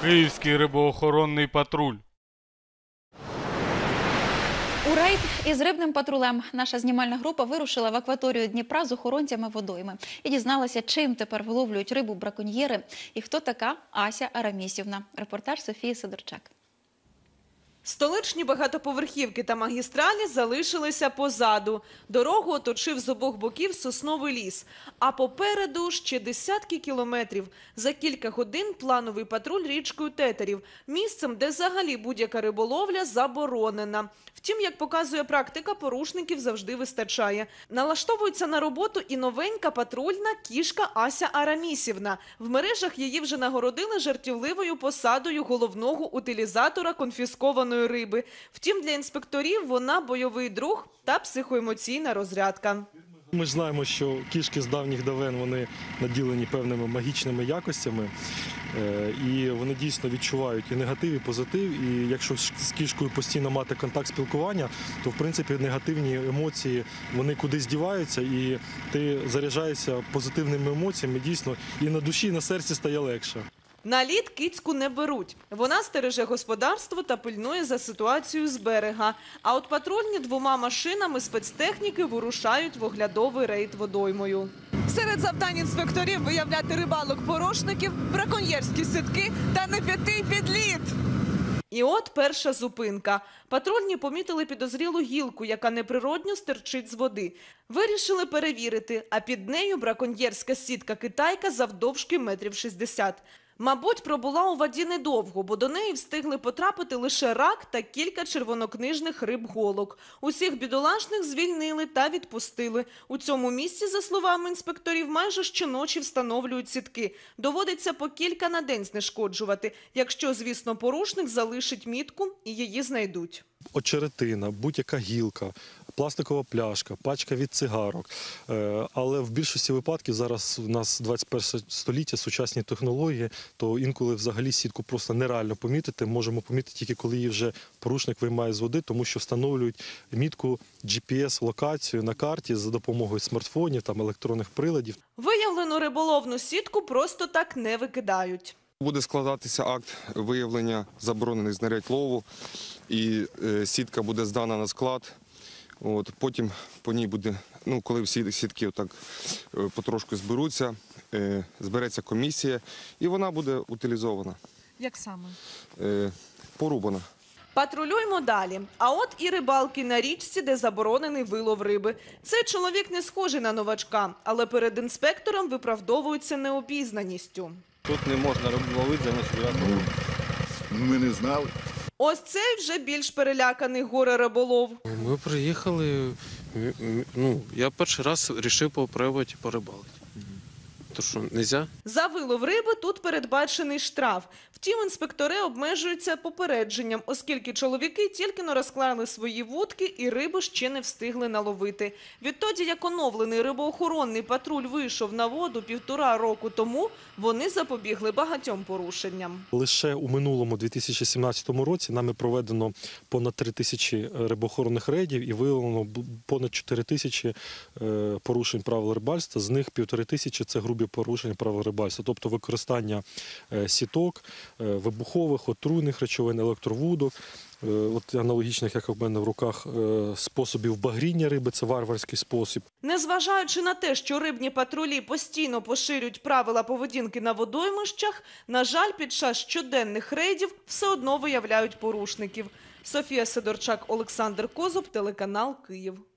Київський рибоохоронний патруль. У рейд із рибним патрулем наша знімальна група вирушила в акваторію Дніпра з охоронцями водойми і дізналася, чим тепер виловлюють рибу браконьєри і хто така Ася Арамісівна. Репортаж Софії Сидорчак. Столичні багатоповерхівки та магістралі залишилися позаду. Дорогу оточив з обох боків сосновий ліс. А попереду ще десятки кілометрів. За кілька годин плановий патруль річкою Тетерів. Місцем, де взагалі будь-яка риболовля заборонена. Втім, як показує практика, порушників завжди вистачає. Налаштовується на роботу і новенька патрульна кішка Ася Арамісівна. В мережах її вже нагородили жартівливою посадою головного утилізатора конфіскованої риби. Втім, для інспекторів вона бойовий друг та психоемоційна розрядка. Ми ж знаємо, що кішки з давніх давен вони наділені певними магічними якостями, і вони дійсно відчувають і негатив, і позитив. І якщо з кішкою постійно мати контакт, спілкування, то в принципі негативні емоції вони кудись діваються, і ти заряджаєшся позитивними емоціями, дійсно, і на душі, і на серці стає легше. На лід кицьку не беруть. Вона стереже господарство та пильнує за ситуацією з берега. А от патрульні двома машинами спецтехніки вирушають в оглядовий рейд водоймою. Серед завдань інспекторів виявляти рибалок-порошників, браконьєрські сітки та не піти під лід. І от перша зупинка. Патрульні помітили підозрілу гілку, яка неприродньо стирчить з води. Вирішили перевірити, а під нею браконьєрська сітка-китайка завдовжки 1,60 м. Мабуть, пробула у воді недовго, бо до неї встигли потрапити лише рак та кілька червонокнижних риб-голок. Усіх бідолашних звільнили та відпустили. У цьому місці, за словами інспекторів, майже щоночі встановлюють сітки. Доводиться по кілька на день знешкоджувати, якщо, звісно, порушник залишить мітку і її знайдуть. Очеретина, будь-яка гілка, пластикова пляшка, пачка від цигарок. Але в більшості випадків зараз у нас 21 століття, сучасні технології, то інколи взагалі сітку просто нереально помітити. Можемо помітити тільки коли її вже порушник виймає з води, тому що встановлюють мітку GPS-локацію на карті за допомогою смартфонів, там, електронних приладів. Виявлену риболовну сітку просто так не викидають. Буде складатися акт виявлення заборонених знарядь лову, і сітка буде здана на склад. Потім по ній буде, коли всі сітки потрошку зберуться, збереться комісія, і вона буде утилізована. Як саме? Порубана. Патрулюємо далі. А от і рибалки на річці, де заборонений вилов риби. Цей чоловік не схожий на новачка, але перед інспектором виправдовується необізнаністю. Тут не можна рибу ловити, заносити. Ми не знали. Ось цей вже більш переляканий горе-риболов. Ми приїхали, я перший раз вирішив попробувати порибалити. То що, нельзя? За вилов риби тут передбачений штраф. Втім, інспектори обмежуються попередженням, оскільки чоловіки тільки-но розклали свої вудки і рибу ще не встигли наловити. Відтоді, як оновлений рибоохоронний патруль вийшов на воду 1,5 року тому, вони запобігли багатьом порушенням. Лише у минулому 2017 році нами проведено понад 3000 рибоохоронних рейдів і виявлено понад 4000 порушень правил рибальства, з них 1500 – це грубі порушення правил рибальства, тобто використання сіток, вибухових, отруйних речовин, електровудок, аналогічних, як у мене в руках, способів багріння риби, це варварський спосіб. Незважаючи на те, що рибні патрулі постійно поширюють правила поведінки на водоймищах, на жаль, під час щоденних рейдів все одно виявляють порушників. Софія Сидорчак, Олександр Козуб, телеканал «Київ».